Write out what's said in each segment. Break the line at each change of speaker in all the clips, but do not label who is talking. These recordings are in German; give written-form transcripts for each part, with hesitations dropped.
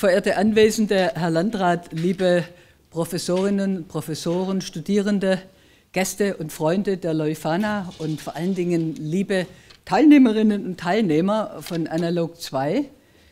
Verehrte Anwesende, Herr Landrat, liebe Professorinnen, Professoren, Studierende, Gäste und Freunde der Leuphana und vor allen Dingen liebe Teilnehmerinnen und Teilnehmer von Analog 2.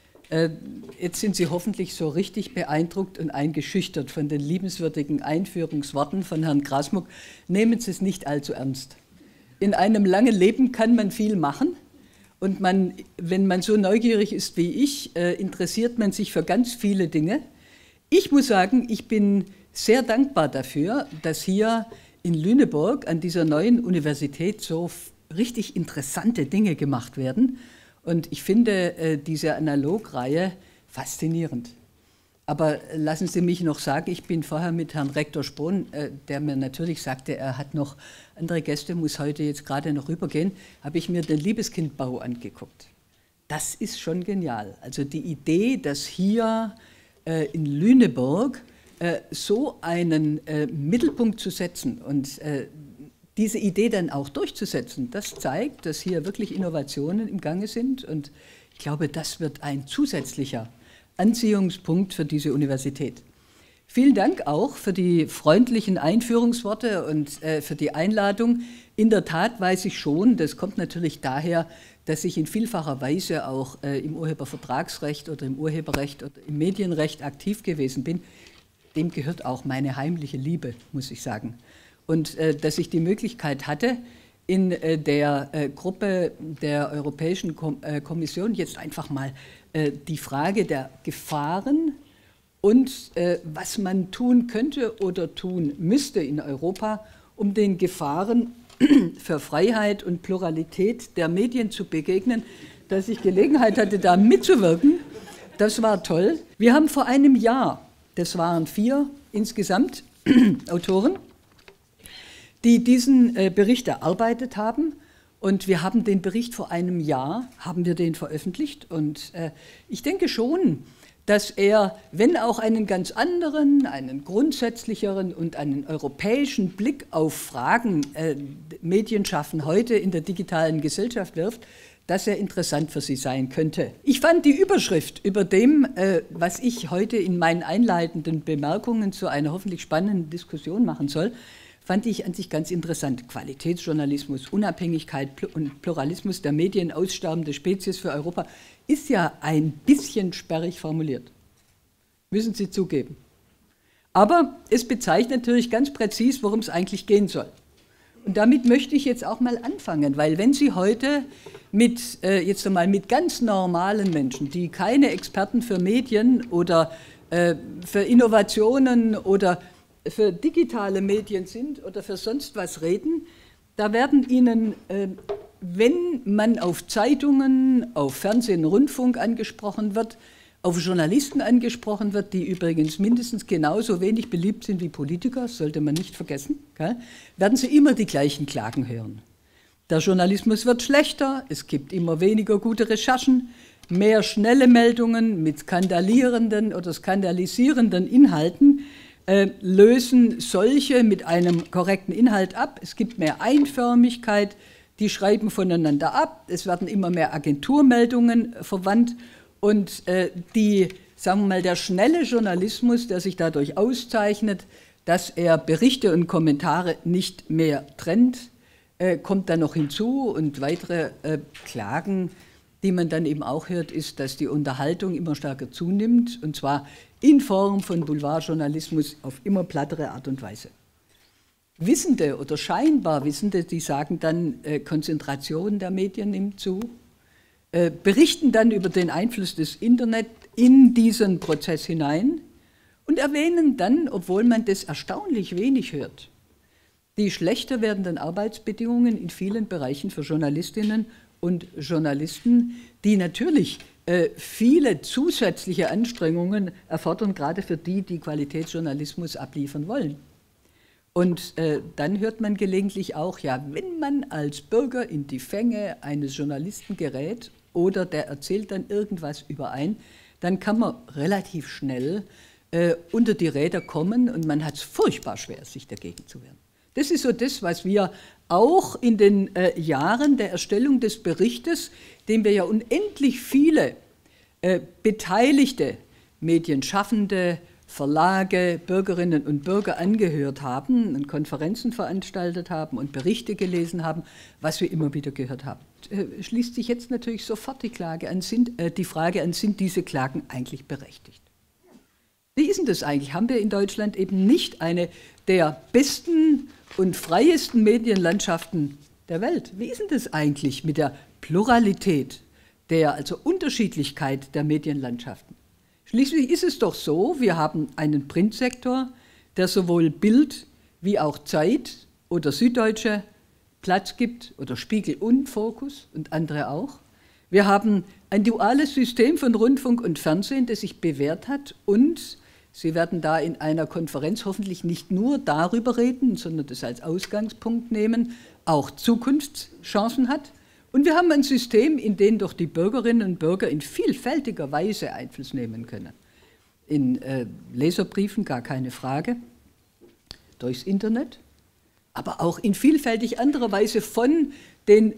Jetzt sind Sie hoffentlich so richtig beeindruckt und eingeschüchtert von den liebenswürdigen Einführungsworten von Herrn Grasmuck. Nehmen Sie es nicht allzu ernst. In einem langen Leben kann man viel machen und wenn man so neugierig ist wie ich, interessiert man sich für ganz viele Dinge. Ich muss sagen, ich bin sehr dankbar dafür, dass hier in Lüneburg an dieser neuen Universität so richtig interessante Dinge gemacht werden. Und ich finde diese Analogreihe faszinierend. Aber lassen Sie mich noch sagen, ich bin vorher mit Herrn Rektor Spohn, der mir natürlich sagte, er hat noch andere Gäste, muss heute jetzt gerade noch rübergehen, habe ich mir den Liebeskindbau angeguckt. Das ist schon genial. Also die Idee, dass hier in Lüneburg so einen Mittelpunkt zu setzen und diese Idee dann auch durchzusetzen, das zeigt, dass hier wirklich Innovationen im Gange sind und ich glaube, das wird ein zusätzlicher Anziehungspunkt für diese Universität. Vielen Dank auch für die freundlichen Einführungsworte und für die Einladung. In der Tat weiß ich schon, das kommt natürlich daher, dass ich in vielfacher Weise auch im Urhebervertragsrecht oder im Urheberrecht oder im Medienrecht aktiv gewesen bin. Dem gehört auch meine heimliche Liebe, muss ich sagen. Und dass ich die Möglichkeit hatte, in der Gruppe der Europäischen Kommission jetzt einfach mal die Frage der Gefahren und was man tun könnte oder tun müsste in Europa, um den Gefahren für Freiheit und Pluralität der Medien zu begegnen, dass ich Gelegenheit hatte, da mitzuwirken. Das war toll. Wir haben vor einem Jahr, das waren 4 insgesamt Autoren, die diesen Bericht erarbeitet haben. Und wir haben den Bericht vor einem Jahr, haben wir den veröffentlicht. Und ich denke schon, dass er, wenn auch einen ganz anderen, einen grundsätzlicheren und einen europäischen Blick auf Fragen Medienschaffen heute in der digitalen Gesellschaft wirft, dass er interessant für Sie sein könnte. Ich fand die Überschrift über dem, was ich heute in meinen einleitenden Bemerkungen zu einer hoffentlich spannenden Diskussion machen soll, fand ich an sich ganz interessant. Qualitätsjournalismus, Unabhängigkeit und Pluralismus der Medien, aussterbende Spezies für Europa, ist ja ein bisschen sperrig formuliert. Müssen Sie zugeben. Aber es bezeichnet natürlich ganz präzis, worum es eigentlich gehen soll. Und damit möchte ich jetzt auch mal anfangen, weil wenn Sie heute jetzt einmal mit ganz normalen Menschen, die keine Experten für Medien oder für Innovationen oder für digitale Medien sind oder für sonst was reden, da werden Ihnen, wenn man auf Zeitungen, auf Fernsehen, Rundfunk angesprochen wird, auf Journalisten angesprochen wird, die übrigens mindestens genauso wenig beliebt sind wie Politiker, das sollte man nicht vergessen, werden Sie immer die gleichen Klagen hören. Der Journalismus wird schlechter, es gibt immer weniger gute Recherchen, mehr schnelle Meldungen mit skandalierenden oder skandalisierenden Inhalten, lösen solche mit einem korrekten Inhalt ab. Es gibt mehr Einförmigkeit, die schreiben voneinander ab, es werden immer mehr Agenturmeldungen verwandt und sagen wir mal, der schnelle Journalismus, der sich dadurch auszeichnet, dass er Berichte und Kommentare nicht mehr trennt, kommt dann noch hinzu und weitere Klagen, die man dann eben auch hört, ist, dass die Unterhaltung immer stärker zunimmt und zwar in Form von Boulevardjournalismus auf immer plattere Art und Weise. Wissende oder scheinbar Wissende, die sagen dann, Konzentration der Medien nimmt zu, berichten dann über den Einfluss des Internet in diesen Prozess hinein und erwähnen dann, obwohl man das erstaunlich wenig hört, die schlechter werdenden Arbeitsbedingungen in vielen Bereichen für Journalistinnen und Journalisten, die natürlich viele zusätzliche Anstrengungen erfordern, gerade für die, die Qualitätsjournalismus abliefern wollen. Und dann hört man gelegentlich auch, ja, wenn man als Bürger in die Fänge eines Journalisten gerät oder der erzählt dann irgendwas über einen, dann kann man relativ schnell unter die Räder kommen und man hat es furchtbar schwer, sich dagegen zu wehren. Das ist so das, was wir auch in den Jahren der Erstellung des Berichtes, dem wir ja unendlich viele Beteiligte Medienschaffende, Verlage, Bürgerinnen und Bürger angehört haben und Konferenzen veranstaltet haben und Berichte gelesen haben, was wir immer wieder gehört haben. Schließt sich jetzt natürlich sofort die Frage an, sind diese Klagen eigentlich berechtigt? Wie ist denn das eigentlich? Haben wir in Deutschland eben nicht eine der besten und freiesten Medienlandschaften der Welt? Wie ist denn das eigentlich mit der Pluralität, also Unterschiedlichkeit der Medienlandschaften? Schließlich ist es doch so, wir haben einen Printsektor, der sowohl Bild wie auch Zeit oder Süddeutsche Platz gibt oder Spiegel und Focus und andere auch. Wir haben ein duales System von Rundfunk und Fernsehen, das sich bewährt hat, und Sie werden da in einer Konferenz hoffentlich nicht nur darüber reden, sondern das als Ausgangspunkt nehmen, auch Zukunftschancen hat. Und wir haben ein System, in dem doch die Bürgerinnen und Bürger in vielfältiger Weise Einfluss nehmen können. In Leserbriefen gar keine Frage, durchs Internet, aber auch in vielfältig anderer Weise von den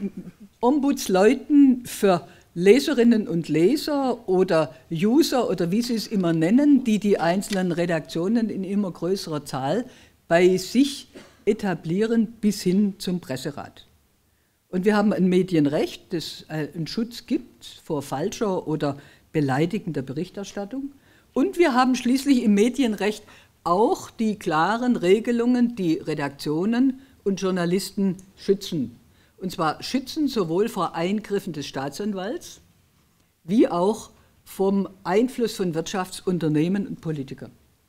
Ombudsleuten für Leserinnen und Leser oder User oder wie Sie es immer nennen, die die einzelnen Redaktionen in immer größerer Zahl bei sich etablieren bis hin zum Presserat. Und wir haben ein Medienrecht, das einen Schutz gibt vor falscher oder beleidigender Berichterstattung. Und wir haben schließlich im Medienrecht auch die klaren Regelungen, die Redaktionen und Journalisten schützen. Und zwar schützen sowohl vor Eingriffen des Staatsanwalts wie auch vom Einfluss von Wirtschaftsunternehmen und Politikern.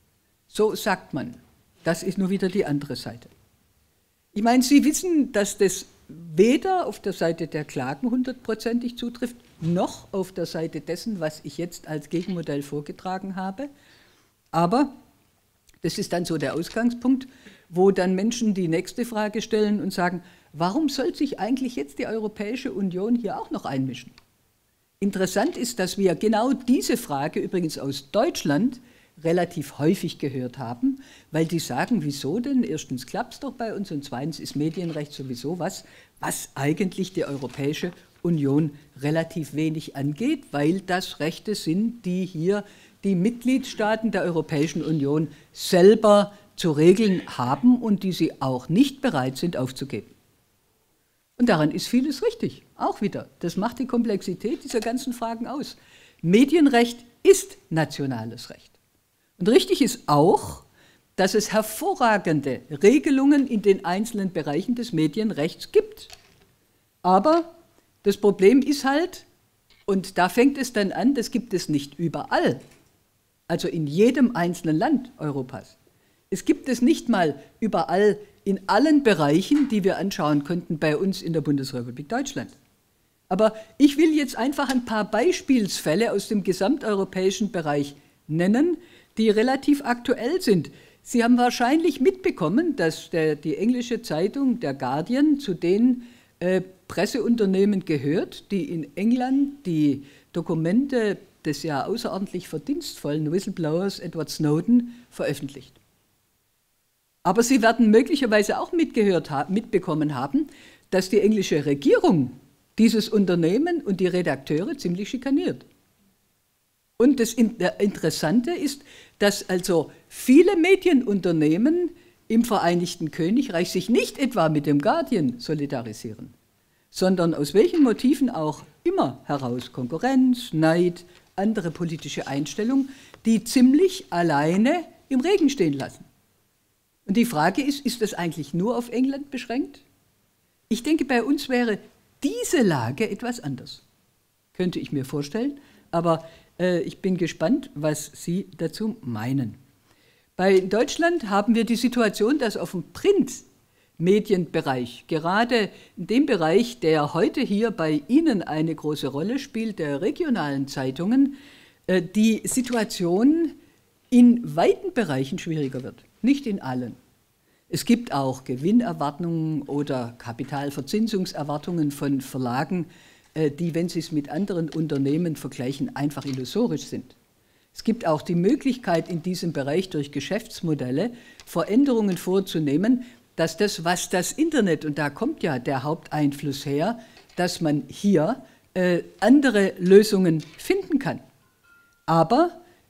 So sagt man. Das ist nur wieder die andere Seite. Ich meine, Sie wissen, dass das weder auf der Seite der Klagen 100%ig zutrifft, noch auf der Seite dessen, was ich jetzt als Gegenmodell vorgetragen habe. Aber das ist dann so der Ausgangspunkt, wo dann Menschen die nächste Frage stellen und sagen, warum soll sich eigentlich jetzt die Europäische Union hier auch noch einmischen? Interessant ist, dass wir genau diese Frage übrigens aus Deutschland relativ häufig gehört haben, weil die sagen, wieso denn? Erstens klappt es doch bei uns und zweitens ist Medienrecht sowieso was eigentlich die Europäische Union relativ wenig angeht, weil das Rechte sind, die hier die Mitgliedstaaten der Europäischen Union selber zu regeln haben und die sie auch nicht bereit sind aufzugeben. Und daran ist vieles richtig, auch wieder. Das macht die Komplexität dieser ganzen Fragen aus. Medienrecht ist nationales Recht. Und richtig ist auch, dass es hervorragende Regelungen in den einzelnen Bereichen des Medienrechts gibt. Aber das Problem ist halt, und da fängt es dann an, das gibt es nicht überall, also in jedem einzelnen Land Europas. Es gibt es nicht mal überall in allen Bereichen, die wir anschauen könnten bei uns in der Bundesrepublik Deutschland. Aber ich will jetzt einfach ein paar Beispielsfälle aus dem gesamteuropäischen Bereich nennen, die relativ aktuell sind. Sie haben wahrscheinlich mitbekommen, dass die englische Zeitung der Guardian zu den Presseunternehmen gehört, die in England die Dokumente des ja außerordentlich verdienstvollen Whistleblowers Edward Snowden veröffentlicht. Aber Sie werden möglicherweise auch mitbekommen haben, dass die englische Regierung dieses Unternehmen und die Redakteure ziemlich schikaniert. Und das Interessante ist, dass also viele Medienunternehmen im Vereinigten Königreich sich nicht etwa mit dem Guardian solidarisieren, sondern aus welchen Motiven auch immer heraus, Konkurrenz, Neid, andere politische Einstellungen, die ziemlich alleine im Regen stehen lassen. Und die Frage ist das eigentlich nur auf England beschränkt? Ich denke, bei uns wäre diese Lage etwas anders. Könnte ich mir vorstellen, aber ich bin gespannt, was Sie dazu meinen. Bei Deutschland haben wir die Situation, dass auf dem Printmedienbereich, gerade in dem Bereich, der heute hier bei Ihnen eine große Rolle spielt, der regionalen Zeitungen, die Situation in weiten Bereichen schwieriger wird, nicht in allen. Es gibt auch Gewinnerwartungen oder Kapitalverzinsungserwartungen von Verlagen, die, wenn Sie es mit anderen Unternehmen vergleichen, einfach illusorisch sind. Es gibt auch die Möglichkeit, in diesem Bereich durch Geschäftsmodelle Veränderungen vorzunehmen, dass das, was das Internet, und da kommt ja der Haupteinfluss her, dass man hier andere Lösungen finden kann. Aber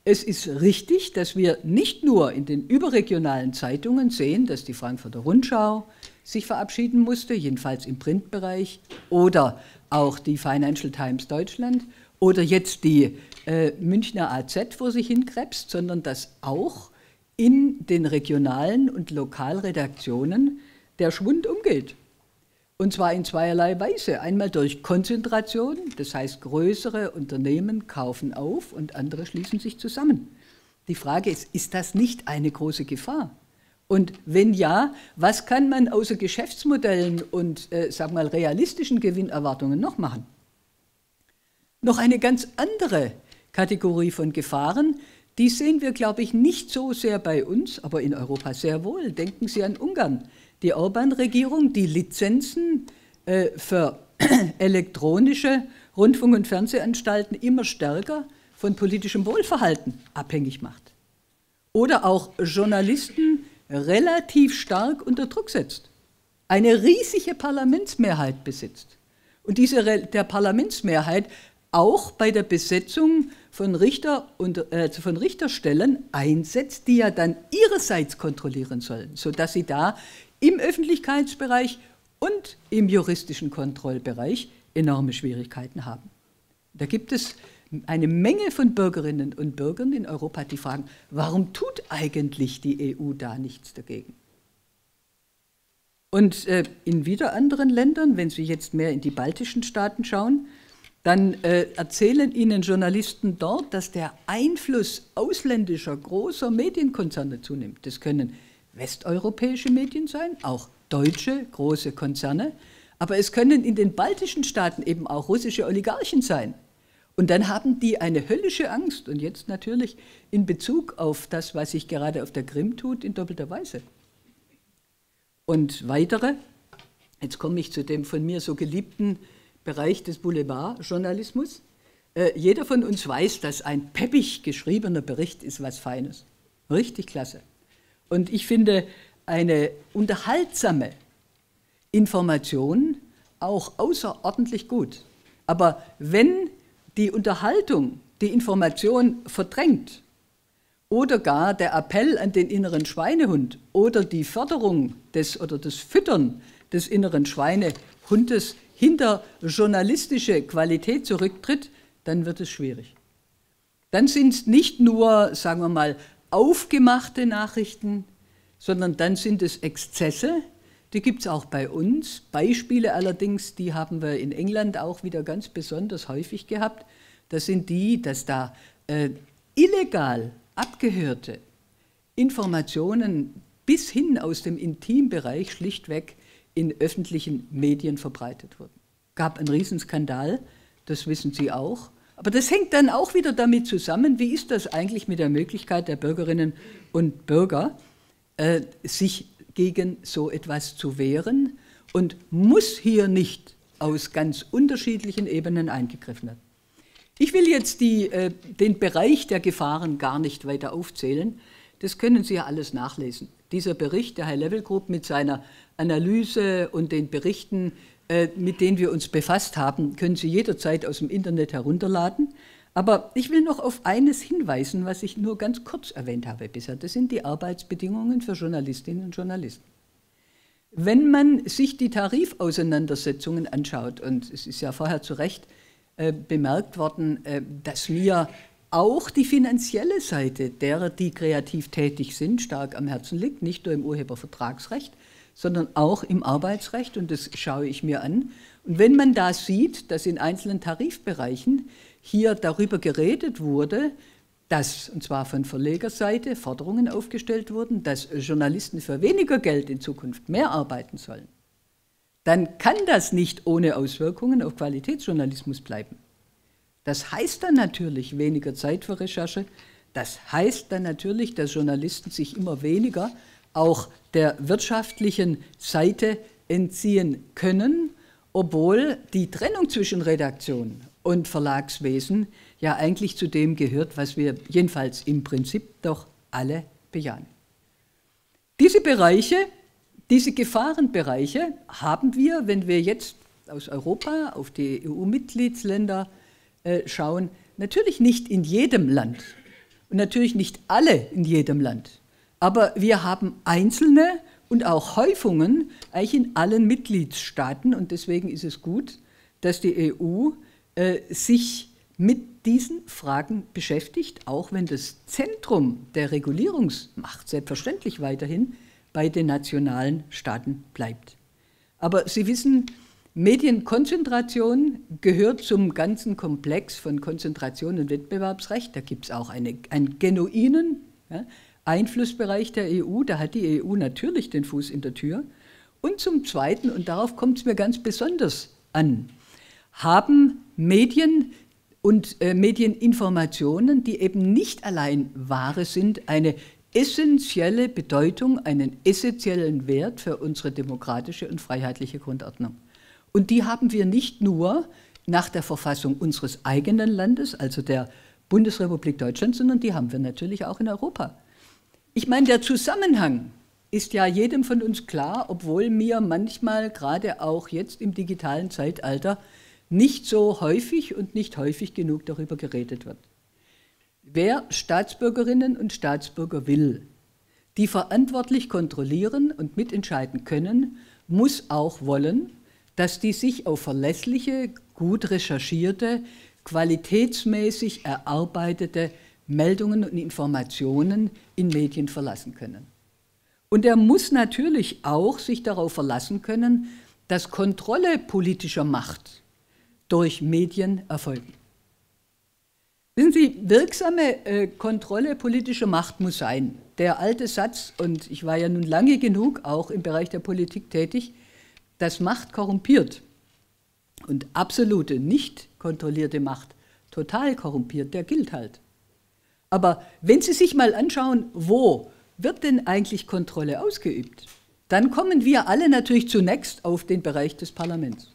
Es ist richtig, dass wir nicht nur in den überregionalen Zeitungen sehen, dass die Frankfurter Rundschau sich verabschieden musste, jedenfalls im Printbereich, oder auch die Financial Times Deutschland oder jetzt die Münchner AZ vor sich hinkrebst, sondern dass auch in den regionalen und Lokalredaktionen der Schwund umgeht. Und zwar in zweierlei Weise. Einmal durch Konzentration, das heißt größere Unternehmen kaufen auf und andere schließen sich zusammen. Die Frage ist das nicht eine große Gefahr? Und wenn ja, was kann man außer Geschäftsmodellen und sagen wir mal, realistischen Gewinnerwartungen noch machen? Noch eine ganz andere Kategorie von Gefahren, die sehen wir, glaube ich, nicht so sehr bei uns, aber in Europa sehr wohl. Denken Sie an Ungarn. Die Orbán-Regierung, die Lizenzen für elektronische Rundfunk- und Fernsehanstalten immer stärker von politischem Wohlverhalten abhängig macht. Oder auch Journalisten relativ stark unter Druck setzt, eine riesige Parlamentsmehrheit besitzt. Und der Parlamentsmehrheit auch bei der Besetzung von Richterstellen einsetzt, die ja dann ihrerseits kontrollieren sollen, sodass sie da im Öffentlichkeitsbereich und im juristischen Kontrollbereich enorme Schwierigkeiten haben. Da gibt es eine Menge von Bürgerinnen und Bürgern in Europa, die fragen, warum tut eigentlich die EU da nichts dagegen? Und in wieder anderen Ländern, wenn Sie jetzt mehr in die baltischen Staaten schauen, dann erzählen Ihnen Journalisten dort, dass der Einfluss ausländischer großer Medienkonzerne zunimmt. Das können westeuropäische Medien sein, auch deutsche große Konzerne, aber es können in den baltischen Staaten eben auch russische Oligarchen sein. Und dann haben die eine höllische Angst und jetzt natürlich in Bezug auf das, was sich gerade auf der Krim tut, in doppelter Weise. Und weitere, jetzt komme ich zu dem von mir so geliebten Bereich des Boulevardjournalismus. Jeder von uns weiß, dass ein peppig geschriebener Bericht ist was Feines. Richtig klasse. Und ich finde eine unterhaltsame Information auch außerordentlich gut. Aber wenn die Unterhaltung die Information verdrängt oder gar der Appell an den inneren Schweinehund oder die Förderung oder das Füttern des inneren Schweinehundes hinter journalistische Qualität zurücktritt, dann wird es schwierig. Dann sind es nicht nur, sagen wir mal, aufgemachte Nachrichten, sondern dann sind es Exzesse, die gibt es auch bei uns. Beispiele allerdings, die haben wir in England auch wieder ganz besonders häufig gehabt. Das sind die, dass da illegal abgehörte Informationen bis hin aus dem Intimbereich schlichtweg in öffentlichen Medien verbreitet wurden. Gab einen Riesenskandal, das wissen Sie auch. Aber das hängt dann auch wieder damit zusammen, wie ist das eigentlich mit der Möglichkeit der Bürgerinnen und Bürger, sich gegen so etwas zu wehren und muss hier nicht aus ganz unterschiedlichen Ebenen eingegriffen werden. Ich will jetzt den Bereich der Gefahren gar nicht weiter aufzählen. Das können Sie ja alles nachlesen. Dieser Bericht der High Level Group mit seiner Analyse und den Berichten, mit denen wir uns befasst haben, können Sie jederzeit aus dem Internet herunterladen. Aber ich will noch auf eines hinweisen, was ich nur ganz kurz erwähnt habe bisher. Das sind die Arbeitsbedingungen für Journalistinnen und Journalisten. Wenn man sich die Tarifauseinandersetzungen anschaut, und es ist ja vorher zu Recht bemerkt worden, dass mir auch die finanzielle Seite derer, die kreativ tätig sind, stark am Herzen liegt, nicht nur im Urhebervertragsrecht, sondern auch im Arbeitsrecht, und das schaue ich mir an. Und wenn man da sieht, dass in einzelnen Tarifbereichen hier darüber geredet wurde, dass, und zwar von Verlegerseite, Forderungen aufgestellt wurden, dass Journalisten für weniger Geld in Zukunft mehr arbeiten sollen, dann kann das nicht ohne Auswirkungen auf Qualitätsjournalismus bleiben. Das heißt dann natürlich weniger Zeit für Recherche, das heißt dann natürlich, dass Journalisten sich immer weniger auch der wirtschaftlichen Seite entziehen können, obwohl die Trennung zwischen Redaktion und Verlagswesen ja eigentlich zu dem gehört, was wir jedenfalls im Prinzip doch alle bejahen. Diese Bereiche, diese Gefahrenbereiche haben wir, wenn wir jetzt aus Europa auf die EU-Mitgliedsländer schauen, natürlich nicht in jedem Land. Und natürlich nicht alle in jedem Land. Aber wir haben einzelne und auch Häufungen eigentlich in allen Mitgliedstaaten. Und deswegen ist es gut, dass die EU sich mit diesen Fragen beschäftigt, auch wenn das Zentrum der Regulierungsmacht selbstverständlich weiterhin bei den nationalen Staaten bleibt. Aber Sie wissen, Medienkonzentration gehört zum ganzen Komplex von Konzentration und Wettbewerbsrecht. Da gibt es auch einen genuinen Einflussbereich der EU. Da hat die EU natürlich den Fuß in der Tür. Und zum Zweiten, und darauf kommt es mir ganz besonders an, haben Medien und Medieninformationen, die eben nicht allein Ware sind, eine essentielle Bedeutung, einen essentiellen Wert für unsere demokratische und freiheitliche Grundordnung. Und die haben wir nicht nur nach der Verfassung unseres eigenen Landes, also der Bundesrepublik Deutschland, sondern die haben wir natürlich auch in Europa. Ich meine, der Zusammenhang ist ja jedem von uns klar, obwohl mir manchmal, gerade auch jetzt im digitalen Zeitalter, nicht so häufig und nicht häufig genug darüber geredet wird. Wer Staatsbürgerinnen und Staatsbürger will, die verantwortlich kontrollieren und mitentscheiden können, muss auch wollen, dass die sich auf verlässliche, gut recherchierte, qualitätsmäßig erarbeitete Meldungen und Informationen in Medien verlassen können. Und er muss natürlich auch sich darauf verlassen können, dass Kontrolle politischer Macht durch Medien erfolgen. Wissen Sie, wirksame Kontrolle politischer Macht muss sein. Der alte Satz, und ich war ja nun lange genug auch im Bereich der Politik tätig, dass Macht korrumpiert und absolute, nicht kontrollierte Macht total korrumpiert, der gilt halt. Aber wenn Sie sich mal anschauen, wo wird denn eigentlich Kontrolle ausgeübt, dann kommen wir alle natürlich zunächst auf den Bereich des Parlaments.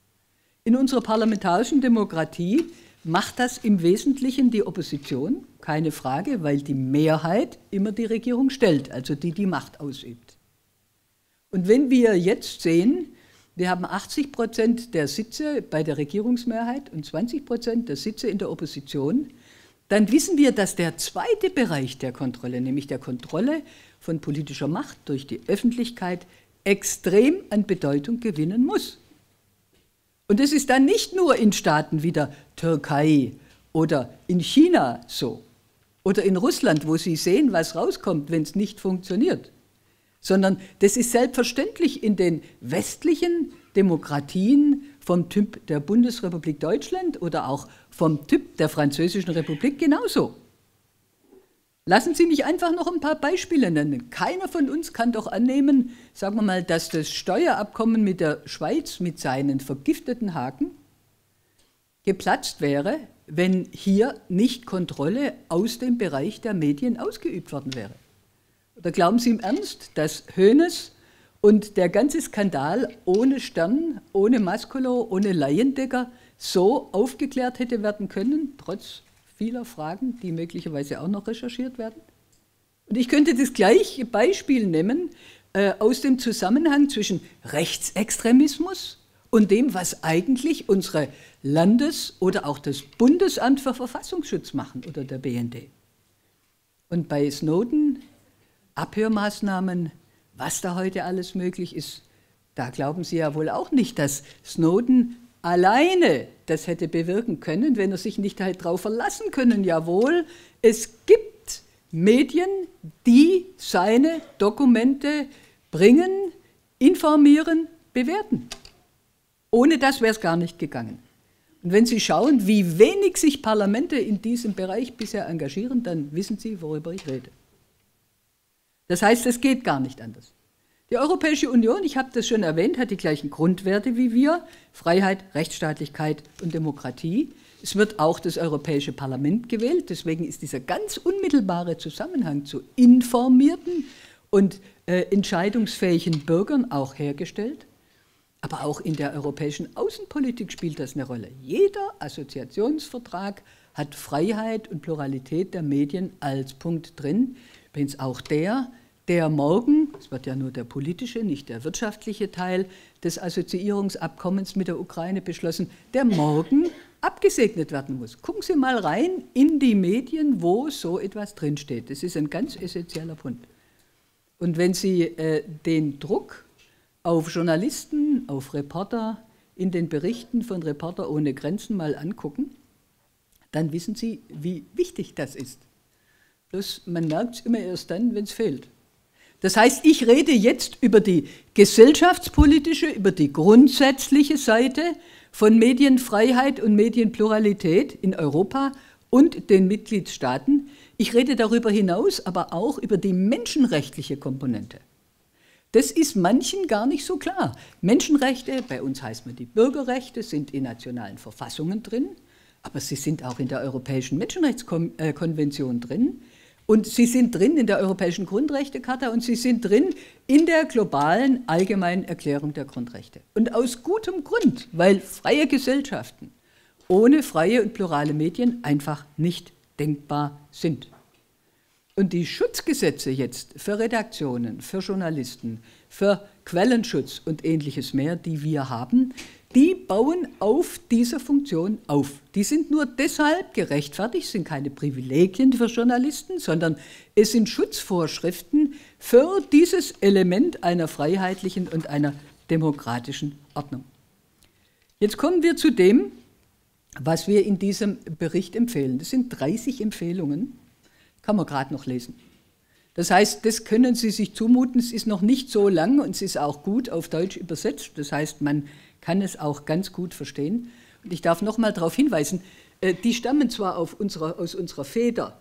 In unserer parlamentarischen Demokratie macht das im Wesentlichen die Opposition, keine Frage, weil die Mehrheit immer die Regierung stellt, also die Macht ausübt. Und wenn wir jetzt sehen, wir haben 80% der Sitze bei der Regierungsmehrheit und 20% der Sitze in der Opposition, dann wissen wir, dass der zweite Bereich der Kontrolle, nämlich der Kontrolle von politischer Macht durch die Öffentlichkeit, extrem an Bedeutung gewinnen muss. Und es ist dann nicht nur in Staaten wie der Türkei oder in China so oder in Russland, wo Sie sehen, was rauskommt, wenn es nicht funktioniert, sondern das ist selbstverständlich in den westlichen Demokratien vom Typ der Bundesrepublik Deutschland oder auch vom Typ der Französischen Republik genauso. Lassen Sie mich einfach noch ein paar Beispiele nennen. Keiner von uns kann doch annehmen, sagen wir mal, dass das Steuerabkommen mit der Schweiz mit seinen vergifteten Haken geplatzt wäre, wenn hier nicht Kontrolle aus dem Bereich der Medien ausgeübt worden wäre. Oder glauben Sie im Ernst, dass Hoeneß und der ganze Skandal ohne Stern, ohne Mascolo, ohne Leyendecker so aufgeklärt hätte werden können, trotz vieler Fragen, die möglicherweise auch noch recherchiert werden? Und ich könnte das gleiche Beispiel nehmen aus dem Zusammenhang zwischen Rechtsextremismus und dem, was eigentlich unsere Landes- oder auch das Bundesamt für Verfassungsschutz machen oder der BND. Und bei Snowden, Abhörmaßnahmen, was da heute alles möglich ist, da glauben Sie ja wohl auch nicht, dass Snowden alleine das hätte bewirken können, wenn er sich nicht halt darauf verlassen können. Jawohl, es gibt Medien, die seine Dokumente bringen, informieren, bewerten. Ohne das wäre es gar nicht gegangen. Und wenn Sie schauen, wie wenig sich Parlamente in diesem Bereich bisher engagieren, dann wissen Sie, worüber ich rede. Das heißt, es geht gar nicht anders. Die Europäische Union, ich habe das schon erwähnt, hat die gleichen Grundwerte wie wir: Freiheit, Rechtsstaatlichkeit und Demokratie. Es wird auch das Europäische Parlament gewählt, deswegen ist dieser ganz unmittelbare Zusammenhang zu informierten und entscheidungsfähigen Bürgern auch hergestellt. Aber auch in der europäischen Außenpolitik spielt das eine Rolle. Jeder Assoziationsvertrag hat Freiheit und Pluralität der Medien als Punkt drin. Übrigens auch der morgen, es wird ja nur der politische, nicht der wirtschaftliche Teil des Assoziierungsabkommens mit der Ukraine beschlossen, der morgen abgesegnet werden muss. Gucken Sie mal rein in die Medien, wo so etwas drinsteht. Das ist ein ganz essentieller Punkt. Und wenn Sie den Druck auf Journalisten, auf Reporter in den Berichten von Reporter ohne Grenzen mal angucken, dann wissen Sie, wie wichtig das ist. Bloß man merkt es immer erst dann, wenn es fehlt. Das heißt, ich rede jetzt über die gesellschaftspolitische, über die grundsätzliche Seite von Medienfreiheit und Medienpluralität in Europa und den Mitgliedstaaten. Ich rede darüber hinaus aber auch über die menschenrechtliche Komponente. Das ist manchen gar nicht so klar. Menschenrechte, bei uns heißt man die Bürgerrechte, sind in nationalen Verfassungen drin, aber sie sind auch in der Europäischen Menschenrechtskonvention drin und sie sind drin in der Europäischen Grundrechtecharta und sie sind drin in der globalen Allgemeinen Erklärung der Grundrechte. Und aus gutem Grund, weil freie Gesellschaften ohne freie und plurale Medien einfach nicht denkbar sind. Und die Schutzgesetze jetzt für Redaktionen, für Journalisten, für Quellenschutz und Ähnliches mehr, die wir haben, die bauen auf dieser Funktion auf. Die sind nur deshalb gerechtfertigt, sind keine Privilegien für Journalisten, sondern es sind Schutzvorschriften für dieses Element einer freiheitlichen und einer demokratischen Ordnung. Jetzt kommen wir zu dem, was wir in diesem Bericht empfehlen. Das sind 30 Empfehlungen. Kann man gerade noch lesen. Das heißt, das können Sie sich zumuten, es ist noch nicht so lang und es ist auch gut auf Deutsch übersetzt. Das heißt, man kann es auch ganz gut verstehen. Und ich darf noch mal darauf hinweisen, die stammen zwar aus unserer Feder,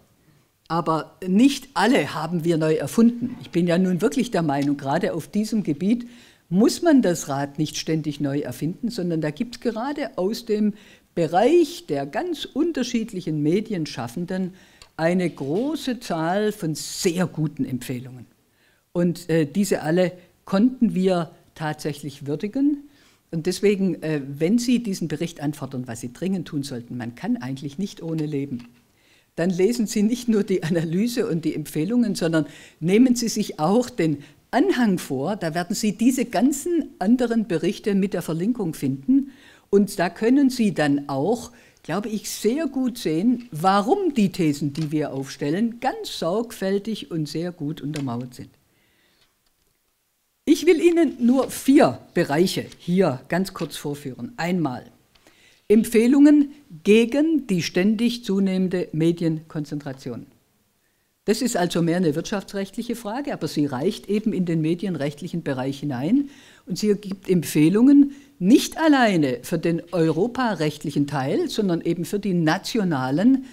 aber nicht alle haben wir neu erfunden. Ich bin ja nun wirklich der Meinung, gerade auf diesem Gebiet muss man das Rad nicht ständig neu erfinden, sondern da gibt es gerade aus dem Bereich der ganz unterschiedlichen Medienschaffenden eine große Zahl von sehr guten Empfehlungen. Und diese alle konnten wir tatsächlich würdigen. Und deswegen, wenn Sie diesen Bericht anfordern, was Sie dringend tun sollten, man kann eigentlich nicht ohne leben, dann lesen Sie nicht nur die Analyse und die Empfehlungen, sondern nehmen Sie sich auch den Anhang vor. Da werden Sie diese ganzen anderen Berichte mit der Verlinkung finden. Und da können Sie dann auch, glaube ich, sehr gut sehen, warum die Thesen, die wir aufstellen, ganz sorgfältig und sehr gut untermauert sind. Ich will Ihnen nur 4 Bereiche hier ganz kurz vorführen. Einmal Empfehlungen gegen die ständig zunehmende Medienkonzentration. Das ist also mehr eine wirtschaftsrechtliche Frage, aber sie reicht eben in den medienrechtlichen Bereich hinein und sie gibt Empfehlungen nicht alleine für den europarechtlichen Teil, sondern eben für die nationalen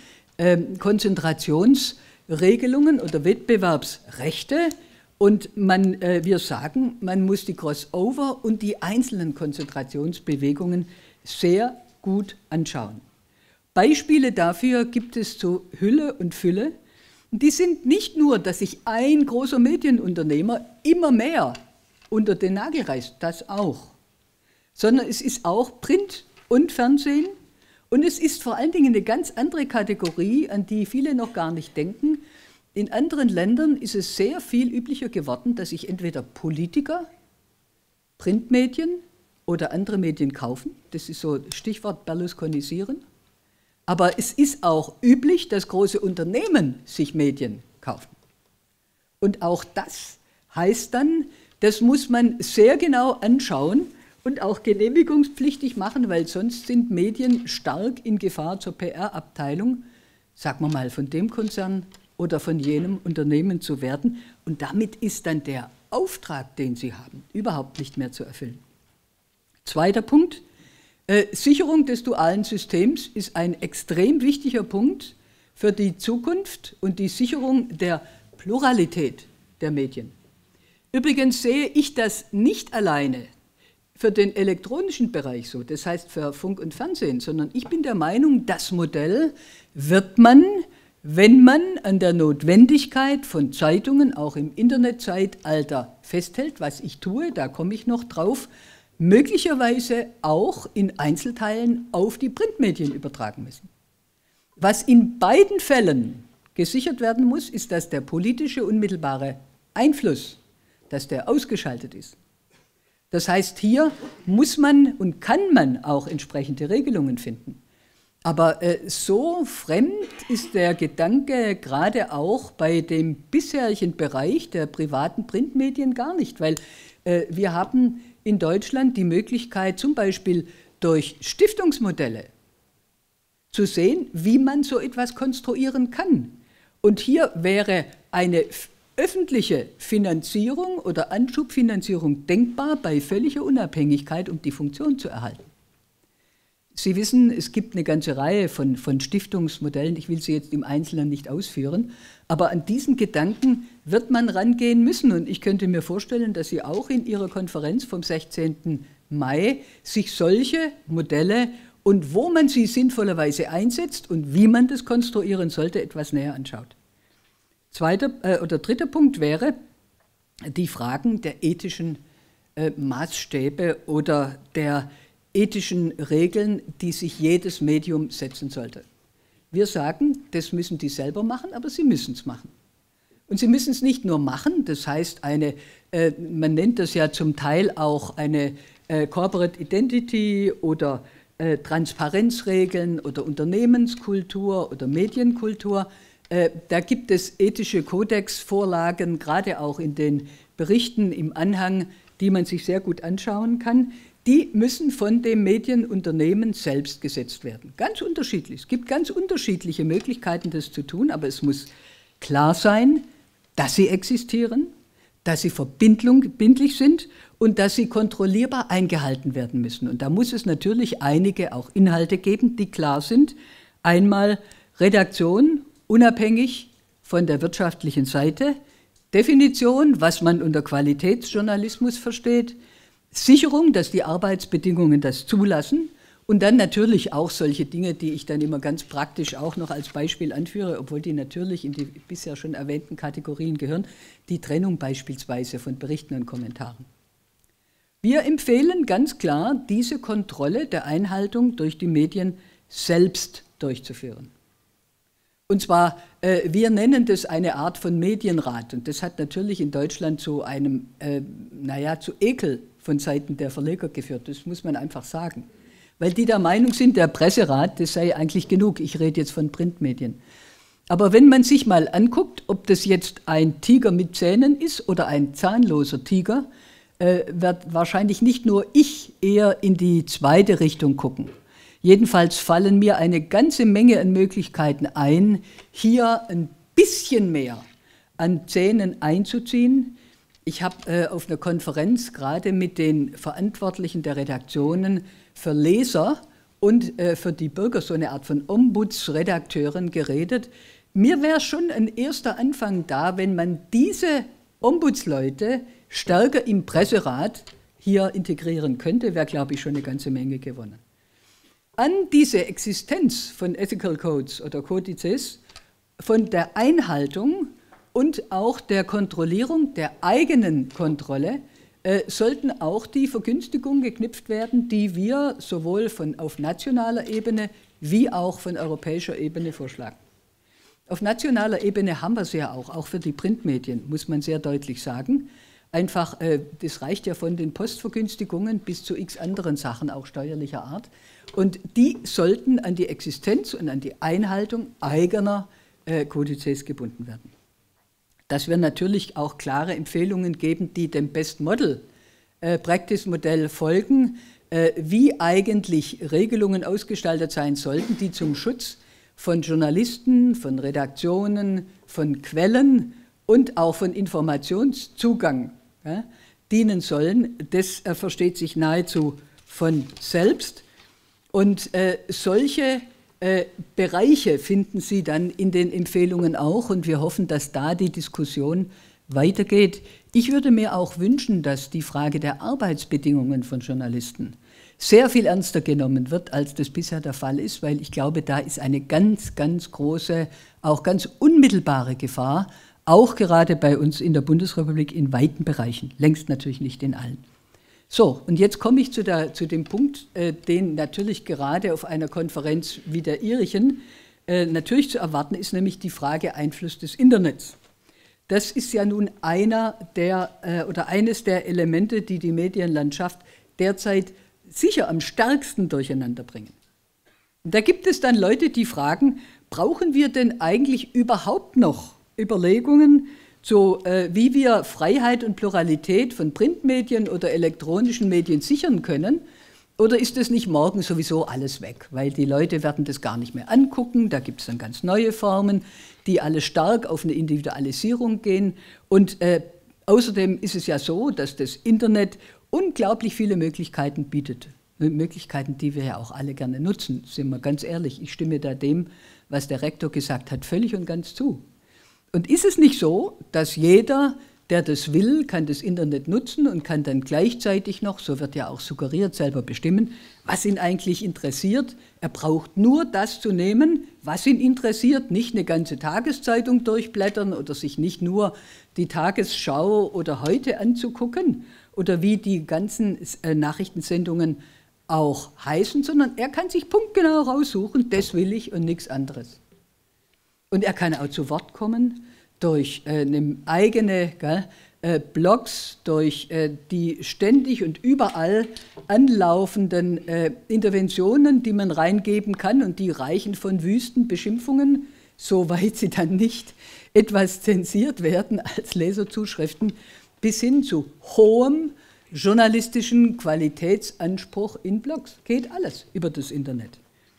Konzentrationsregelungen oder Wettbewerbsrechte. Und wir sagen, man muss die Crossover und die einzelnen Konzentrationsbewegungen sehr gut anschauen. Beispiele dafür gibt es zu Hülle und Fülle. Und die sind nicht nur, dass sich ein großer Medienunternehmer immer mehr unter den Nagel reißt, das auch, sondern es ist auch Print und Fernsehen und es ist vor allen Dingen eine ganz andere Kategorie, an die viele noch gar nicht denken. In anderen Ländern ist es sehr viel üblicher geworden, dass sich entweder Politiker Printmedien oder andere Medien kaufen. Das ist so Stichwort Berlusconisieren. Aber es ist auch üblich, dass große Unternehmen sich Medien kaufen. Und auch das heißt dann, das muss man sehr genau anschauen und auch genehmigungspflichtig machen, weil sonst sind Medien stark in Gefahr zur PR-Abteilung, sagen wir mal, von dem Konzern oder von jenem Unternehmen zu werden. Und damit ist dann der Auftrag, den sie haben, überhaupt nicht mehr zu erfüllen. Zweiter Punkt. Sicherung des dualen Systems ist ein extrem wichtiger Punkt für die Zukunft und die Sicherung der Pluralität der Medien. Übrigens sehe ich das nicht alleine für den elektronischen Bereich so, das heißt für Funk und Fernsehen, sondern ich bin der Meinung, das Modell wird man, wenn man an der Notwendigkeit von Zeitungen auch im Internetzeitalter festhält, was ich tue, da komme ich noch drauf, möglicherweise auch in Einzelteilen auf die Printmedien übertragen müssen. Was in beiden Fällen gesichert werden muss, ist, dass der politische unmittelbare Einfluss, dass der ausgeschaltet ist. Das heißt, hier muss man und kann man auch entsprechende Regelungen finden. Aber so fremd ist der Gedanke gerade auch bei dem bisherigen Bereich der privaten Printmedien gar nicht, weil wir haben in Deutschland die Möglichkeit, zum Beispiel durch Stiftungsmodelle zu sehen, wie man so etwas konstruieren kann. Und hier wäre eine öffentliche Finanzierung oder Anschubfinanzierung denkbar bei völliger Unabhängigkeit, um die Funktion zu erhalten. Sie wissen, es gibt eine ganze Reihe von Stiftungsmodellen, ich will sie jetzt im Einzelnen nicht ausführen, aber an diesen Gedanken wird man rangehen müssen und ich könnte mir vorstellen, dass Sie auch in Ihrer Konferenz vom 16. Mai sich solche Modelle und wo man sie sinnvollerweise einsetzt und wie man das konstruieren sollte, etwas näher anschaut. Dritter Punkt wäre die Fragen der ethischen Maßstäbe oder der ethischen Regeln, die sich jedes Medium setzen sollte. Wir sagen, das müssen die selber machen, aber sie müssen es machen. Und sie müssen es nicht nur machen, das heißt, man nennt das ja zum Teil auch eine Corporate Identity oder Transparenzregeln oder Unternehmenskultur oder Medienkultur. Da gibt es ethische Kodexvorlagen, gerade auch in den Berichten im Anhang, die man sich sehr gut anschauen kann. Die müssen von dem Medienunternehmen selbst gesetzt werden. Ganz unterschiedlich. Es gibt ganz unterschiedliche Möglichkeiten, das zu tun, aber es muss klar sein, dass sie existieren, dass sie verbindlich sind und dass sie kontrollierbar eingehalten werden müssen. Und da muss es natürlich einige auch Inhalte geben, die klar sind. Einmal Redaktion, unabhängig von der wirtschaftlichen Seite, Definition, was man unter Qualitätsjournalismus versteht, Sicherung, dass die Arbeitsbedingungen das zulassen und dann natürlich auch solche Dinge, die ich dann immer ganz praktisch auch noch als Beispiel anführe, obwohl die natürlich in die bisher schon erwähnten Kategorien gehören, die Trennung beispielsweise von Berichten und Kommentaren. Wir empfehlen ganz klar, diese Kontrolle der Einhaltung durch die Medien selbst durchzuführen. Und zwar, wir nennen das eine Art von Medienrat und das hat natürlich in Deutschland zu einem, zu Ekel von Seiten der Verleger geführt, das muss man einfach sagen. Weil die der Meinung sind, der Presserat, das sei eigentlich genug, ich rede jetzt von Printmedien. Aber wenn man sich mal anguckt, ob das jetzt ein Tiger mit Zähnen ist oder ein zahnloser Tiger, wird wahrscheinlich nicht nur ich eher in die zweite Richtung gucken. Jedenfalls fallen mir eine ganze Menge an Möglichkeiten ein, hier ein bisschen mehr an Zähnen einzuziehen. Ich habe auf einer Konferenz gerade mit den Verantwortlichen der Redaktionen für Leser und für die Bürger, so eine Art von Ombudsredakteuren geredet. Mir wäre schon ein erster Anfang da, wenn man diese Ombudsleute stärker im Presserat hier integrieren könnte, wäre, glaube ich, schon eine ganze Menge gewonnen. An diese Existenz von Ethical Codes oder Kodizes, von der Einhaltung und auch der Kontrollierung der eigenen Kontrolle sollten auch die Vergünstigungen geknüpft werden, die wir sowohl auf nationaler Ebene wie auch von europäischer Ebene vorschlagen. Auf nationaler Ebene haben wir es ja auch für die Printmedien, muss man sehr deutlich sagen. Einfach, das reicht ja von den Postvergünstigungen bis zu x anderen Sachen, auch steuerlicher Art. Und die sollten an die Existenz und an die Einhaltung eigener Kodizes gebunden werden. Dass wir natürlich auch klare Empfehlungen geben, die dem Best Model Practice Modell folgen, wie eigentlich Regelungen ausgestaltet sein sollten, die zum Schutz von Journalisten, von Redaktionen, von Quellen und auch von Informationszugang dienen sollen. Das versteht sich nahezu von selbst. Und solche Bereiche finden Sie dann in den Empfehlungen auch und wir hoffen, dass da die Diskussion weitergeht. Ich würde mir auch wünschen, dass die Frage der Arbeitsbedingungen von Journalisten sehr viel ernster genommen wird, als das bisher der Fall ist, weil ich glaube, da ist eine ganz, ganz große, auch ganz unmittelbare Gefahr, auch gerade bei uns in der Bundesrepublik in weiten Bereichen, längst natürlich nicht in allen. So, und jetzt komme ich zu dem Punkt, den natürlich gerade auf einer Konferenz wie der Ihrigen natürlich zu erwarten ist, nämlich die Frage Einfluss des Internets. Das ist ja nun eines der Elemente, die die Medienlandschaft derzeit sicher am stärksten durcheinander bringen. Und da gibt es dann Leute, die fragen, brauchen wir denn eigentlich überhaupt noch Überlegungen, so wie wir Freiheit und Pluralität von Printmedien oder elektronischen Medien sichern können? Oder ist das nicht morgen sowieso alles weg? Weil die Leute werden das gar nicht mehr angucken, da gibt es dann ganz neue Formen, die alle stark auf eine Individualisierung gehen. Und außerdem ist es ja so, dass das Internet unglaublich viele Möglichkeiten bietet. Möglichkeiten, die wir ja auch alle gerne nutzen, sind wir ganz ehrlich. Ich stimme da dem, was der Rektor gesagt hat, völlig und ganz zu. Und ist es nicht so, dass jeder, der das will, kann das Internet nutzen und kann dann gleichzeitig noch, so wird ja auch suggeriert, selber bestimmen, was ihn eigentlich interessiert. Er braucht nur das zu nehmen, was ihn interessiert, nicht eine ganze Tageszeitung durchblättern oder sich nicht nur die Tagesschau oder Heute anzugucken oder wie die ganzen Nachrichtensendungen auch heißen, sondern er kann sich punktgenau raussuchen, das will ich und nichts anderes. Und er kann auch zu Wort kommen durch eigene Blogs, durch die ständig und überall anlaufenden Interventionen, die man reingeben kann und die reichen von wüsten Beschimpfungen, soweit sie dann nicht etwas zensiert werden als Leserzuschriften, bis hin zu hohem journalistischen Qualitätsanspruch in Blogs. Geht alles über das Internet.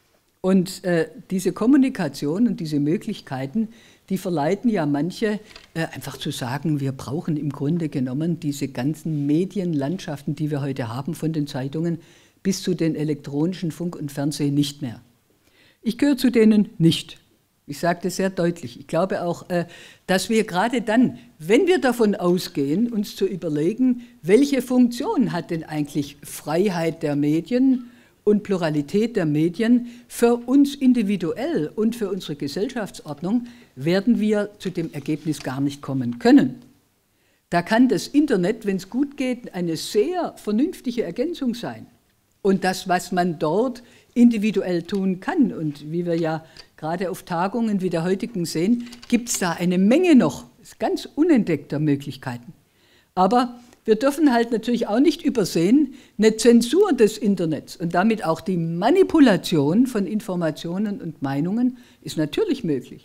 Und diese Kommunikation und diese Möglichkeiten, die verleiten ja manche einfach zu sagen, wir brauchen im Grunde genommen diese ganzen Medienlandschaften, die wir heute haben, von den Zeitungen bis zu den elektronischen Funk und Fernsehen nicht mehr. Ich gehöre zu denen nicht. Ich sage das sehr deutlich. Ich glaube auch, dass wir gerade dann, wenn wir davon ausgehen, uns zu überlegen, welche Funktion hat denn eigentlich Freiheit der Medien und Pluralität der Medien für uns individuell und für unsere Gesellschaftsordnung, werden wir zu dem Ergebnis gar nicht kommen können. Da kann das Internet, wenn es gut geht, eine sehr vernünftige Ergänzung sein. Und das, was man dort individuell tun kann, und wie wir ja gerade auf Tagungen wie der heutigen sehen, gibt es da eine Menge noch ganz unentdeckter Möglichkeiten. Aber wir dürfen halt natürlich auch nicht übersehen, eine Zensur des Internets und damit auch die Manipulation von Informationen und Meinungen ist natürlich möglich.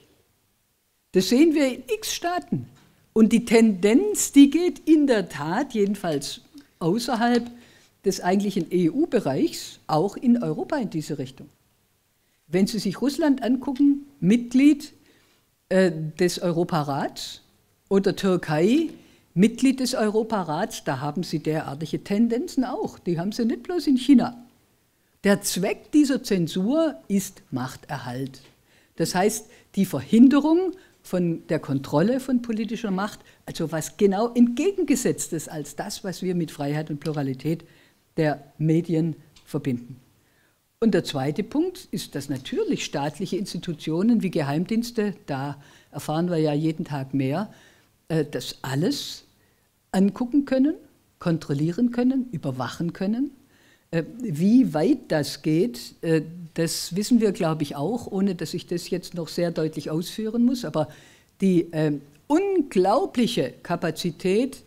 Das sehen wir in x Staaten. Und die Tendenz, die geht in der Tat, jedenfalls außerhalb des eigentlichen EU-Bereichs, auch in Europa in diese Richtung. Wenn Sie sich Russland angucken, Mitglied des Europarats, oder Türkei, Mitglied des Europarats, da haben Sie derartige Tendenzen auch. Die haben Sie nicht bloß in China. Der Zweck dieser Zensur ist Machterhalt. Das heißt, die Verhinderung von der Kontrolle von politischer Macht, also was genau entgegengesetzt ist als das, was wir mit Freiheit und Pluralität der Medien verbinden. Und der zweite Punkt ist, dass natürlich staatliche Institutionen wie Geheimdienste, da erfahren wir ja jeden Tag mehr, das alles angucken können, kontrollieren können, überwachen können. Wie weit das geht, das wissen wir, glaube ich, auch, ohne dass ich das jetzt noch sehr deutlich ausführen muss. Aber die unglaubliche Kapazität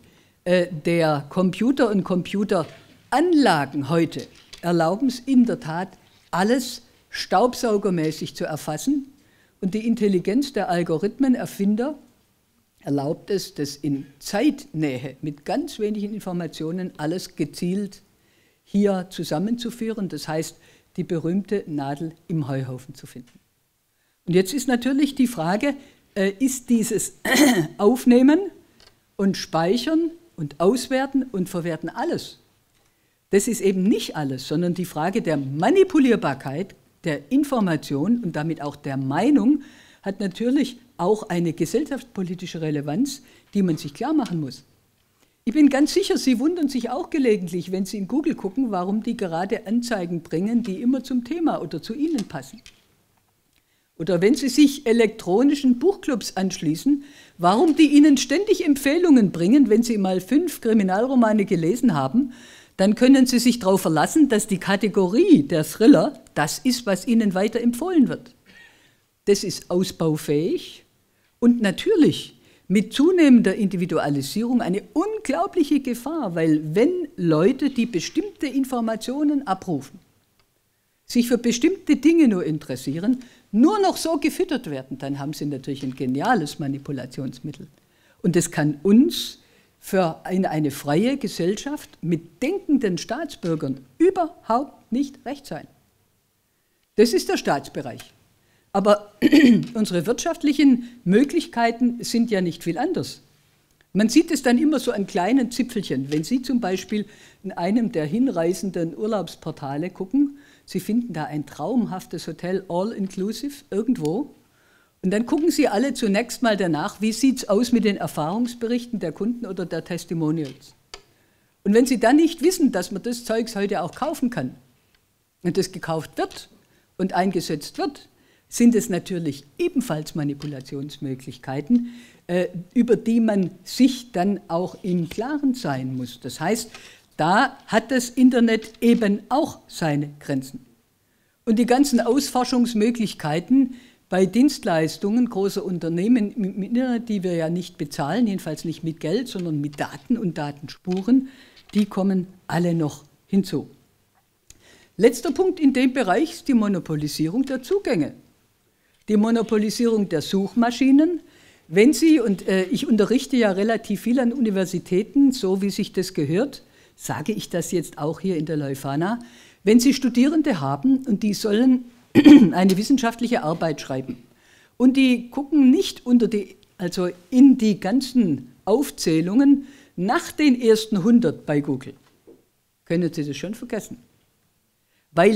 der Computer und Computeranlagen heute erlauben es in der Tat, alles staubsaugermäßig zu erfassen. Und die Intelligenz der Algorithmenerfinder erlaubt es, das in Zeitnähe mit ganz wenigen Informationen alles gezielt hier zusammenzuführen. Das heißt, die berühmte Nadel im Heuhaufen zu finden. Und jetzt ist natürlich die Frage, ist dieses Aufnehmen und Speichern und Auswerten und Verwerten alles? Das ist eben nicht alles, sondern die Frage der Manipulierbarkeit der Information und damit auch der Meinung hat natürlich auch eine gesellschaftspolitische Relevanz, die man sich klar machen muss. Ich bin ganz sicher, Sie wundern sich auch gelegentlich, wenn Sie in Google gucken, warum die gerade Anzeigen bringen, die immer zum Thema oder zu Ihnen passen. Oder wenn Sie sich elektronischen Buchclubs anschließen, warum die Ihnen ständig Empfehlungen bringen, wenn Sie mal 5 Kriminalromane gelesen haben, dann können Sie sich darauf verlassen, dass die Kategorie der Thriller das ist, was Ihnen weiterempfohlen wird. Das ist ausbaufähig und natürlich mit zunehmender Individualisierung eine unglaubliche Gefahr, weil wenn Leute, die bestimmte Informationen abrufen, sich für bestimmte Dinge nur interessieren, nur noch so gefüttert werden, dann haben sie natürlich ein geniales Manipulationsmittel. Und das kann uns für eine freie Gesellschaft mit denkenden Staatsbürgern überhaupt nicht recht sein. Das ist der Staatsbereich. Aber unsere wirtschaftlichen Möglichkeiten sind ja nicht viel anders. Man sieht es dann immer so an kleinen Zipfelchen. Wenn Sie zum Beispiel in einem der hinreißenden Urlaubsportale gucken, Sie finden da ein traumhaftes Hotel, all-inclusive, irgendwo. Und dann gucken Sie alle zunächst mal danach, wie sieht es aus mit den Erfahrungsberichten der Kunden oder der Testimonials. Und wenn Sie dann nicht wissen, dass man das Zeugs heute auch kaufen kann und das gekauft wird und eingesetzt wird, sind es natürlich ebenfalls Manipulationsmöglichkeiten, über die man sich dann auch im Klaren sein muss. Das heißt, da hat das Internet eben auch seine Grenzen. Und die ganzen Ausforschungsmöglichkeiten bei Dienstleistungen großer Unternehmen im Internet, die wir ja nicht bezahlen, jedenfalls nicht mit Geld, sondern mit Daten und Datenspuren, die kommen alle noch hinzu. Letzter Punkt in dem Bereich ist die Monopolisierung der Zugänge. Die Monopolisierung der Suchmaschinen. Wenn Sie, und ich unterrichte ja relativ viel an Universitäten, so wie sich das gehört, sage ich das jetzt auch hier in der Leuphana, wenn Sie Studierende haben und die sollen eine wissenschaftliche Arbeit schreiben und die gucken nicht also in die ganzen Aufzählungen nach den ersten 100 bei Google, können Sie das schon vergessen. Weil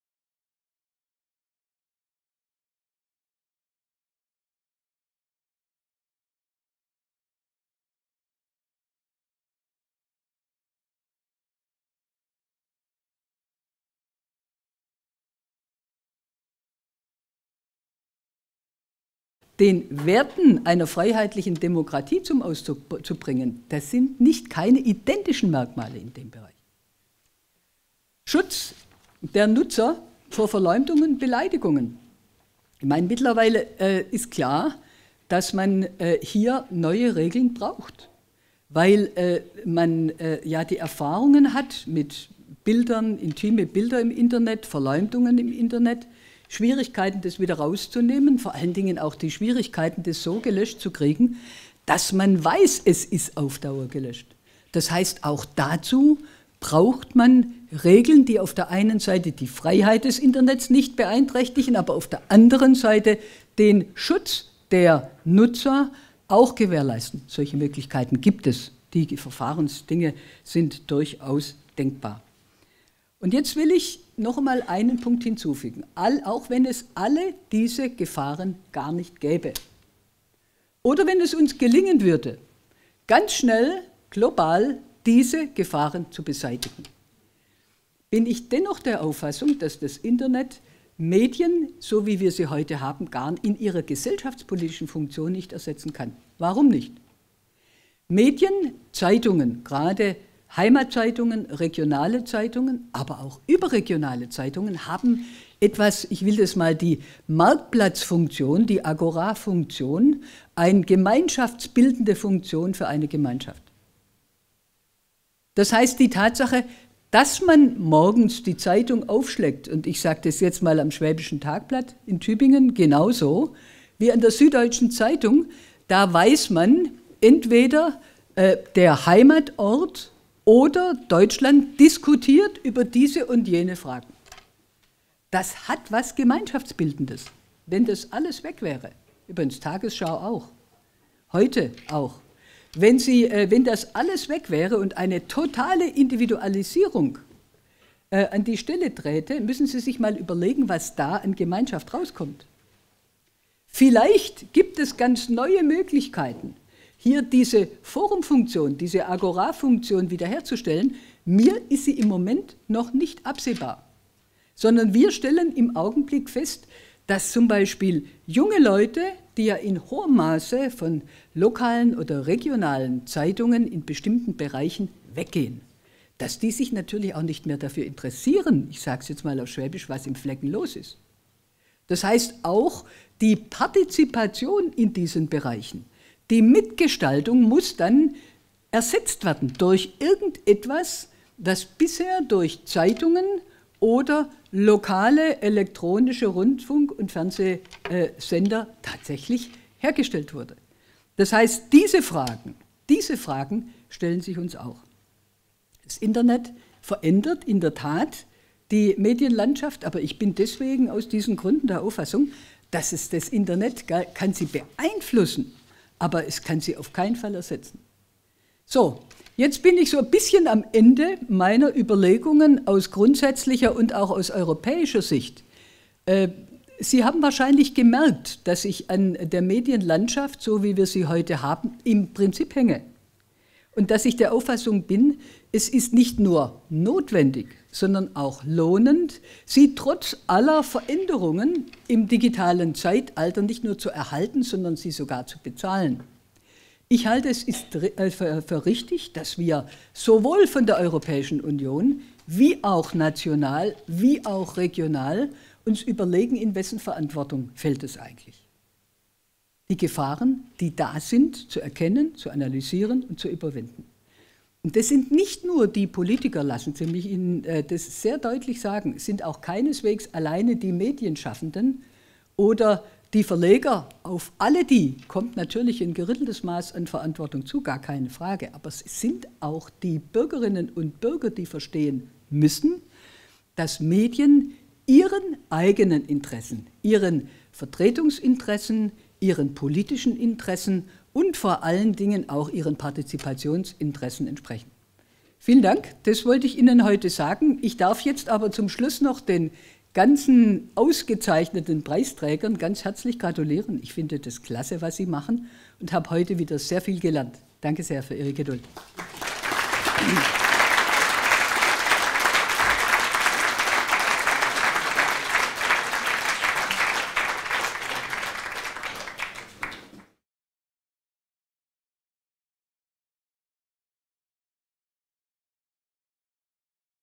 den Werten einer freiheitlichen Demokratie zum Ausdruck zu bringen, das sind keine identischen Merkmale in dem Bereich. Schutz der Nutzer vor Verleumdungen und Beleidigungen. Ich meine, mittlerweile ist klar, dass man hier neue Regeln braucht, weil man ja die Erfahrungen hat mit Bildern, intime Bilder im Internet, Verleumdungen im Internet, Schwierigkeiten, das wieder rauszunehmen, vor allen Dingen auch die Schwierigkeiten, das so gelöscht zu kriegen, dass man weiß, es ist auf Dauer gelöscht. Das heißt, auch dazu braucht man Regeln, die auf der einen Seite die Freiheit des Internets nicht beeinträchtigen, aber auf der anderen Seite den Schutz der Nutzer auch gewährleisten. Solche Möglichkeiten gibt es. Die Verfahrensdinge sind durchaus denkbar. Und jetzt will ich noch einmal einen Punkt hinzufügen, auch wenn es alle diese Gefahren gar nicht gäbe. Oder wenn es uns gelingen würde, ganz schnell, global, diese Gefahren zu beseitigen, bin ich dennoch der Auffassung, dass das Internet Medien, so wie wir sie heute haben, gar in ihrer gesellschaftspolitischen Funktion nicht ersetzen kann. Warum nicht? Medien, Zeitungen, gerade Heimatzeitungen, regionale Zeitungen, aber auch überregionale Zeitungen haben etwas, ich will das mal die Marktplatzfunktion, die Agora-Funktion, eine gemeinschaftsbildende Funktion für eine Gemeinschaft. Das heißt, die Tatsache, dass man morgens die Zeitung aufschlägt, und ich sage das jetzt mal am Schwäbischen Tagblatt in Tübingen genauso, wie an der Süddeutschen Zeitung, da weiß man, entweder der Heimatort oder Deutschland diskutiert über diese und jene Fragen. Das hat was Gemeinschaftsbildendes. Wenn das alles weg wäre, übrigens Tagesschau auch, heute auch, wenn das alles weg wäre und eine totale Individualisierung an die Stelle träte, müssen Sie sich mal überlegen, was da an Gemeinschaft rauskommt. Vielleicht gibt es ganz neue Möglichkeiten, hier diese Forumfunktion, diese Agora-Funktion wiederherzustellen. Mir ist sie im Moment noch nicht absehbar, sondern wir stellen im Augenblick fest, dass zum Beispiel junge Leute, die ja in hohem Maße von lokalen oder regionalen Zeitungen in bestimmten Bereichen weggehen, dass die sich natürlich auch nicht mehr dafür interessieren, ich sage es jetzt mal auf Schwäbisch, was im Flecken los ist. Das heißt auch, die Partizipation in diesen Bereichen, die Mitgestaltung muss dann ersetzt werden durch irgendetwas, das bisher durch Zeitungen oder lokale elektronische Rundfunk- und Fernsehsender tatsächlich hergestellt wurde. Das heißt, diese Fragen stellen sich uns auch. Das Internet verändert in der Tat die Medienlandschaft, aber ich bin deswegen aus diesen Gründen der Auffassung, dass es das Internet kann sie beeinflussen, aber es kann sie auf keinen Fall ersetzen. So, jetzt bin ich so ein bisschen am Ende meiner Überlegungen aus grundsätzlicher und auch aus europäischer Sicht. Sie haben wahrscheinlich gemerkt, dass ich an der Medienlandschaft, so wie wir sie heute haben, im Prinzip hänge. Und dass ich der Auffassung bin, es ist nicht nur notwendig, sondern auch lohnend, sie trotz aller Veränderungen im digitalen Zeitalter nicht nur zu erhalten, sondern sie sogar zu bezahlen. Ich halte es für richtig, dass wir sowohl von der Europäischen Union wie auch national, wie auch regional uns überlegen, in wessen Verantwortung fällt es eigentlich. Die Gefahren, die da sind, zu erkennen, zu analysieren und zu überwinden. Und das sind nicht nur die Politiker, lassen Sie mich Ihnen das sehr deutlich sagen, es sind auch keineswegs alleine die Medienschaffenden oder die Verleger. Auf alle die kommt natürlich ein geritteltes Maß an Verantwortung zu, gar keine Frage. Aber es sind auch die Bürgerinnen und Bürger, die verstehen müssen, dass Medien ihren eigenen Interessen, ihren Vertretungsinteressen, ihren politischen Interessen und vor allen Dingen auch ihren Partizipationsinteressen entsprechen. Vielen Dank, das wollte ich Ihnen heute sagen. Ich darf jetzt aber zum Schluss noch den ganzen ausgezeichneten Preisträgern ganz herzlich gratulieren. Ich finde das klasse, was Sie machen und habe heute wieder sehr viel gelernt. Danke sehr für Ihre Geduld. Applaus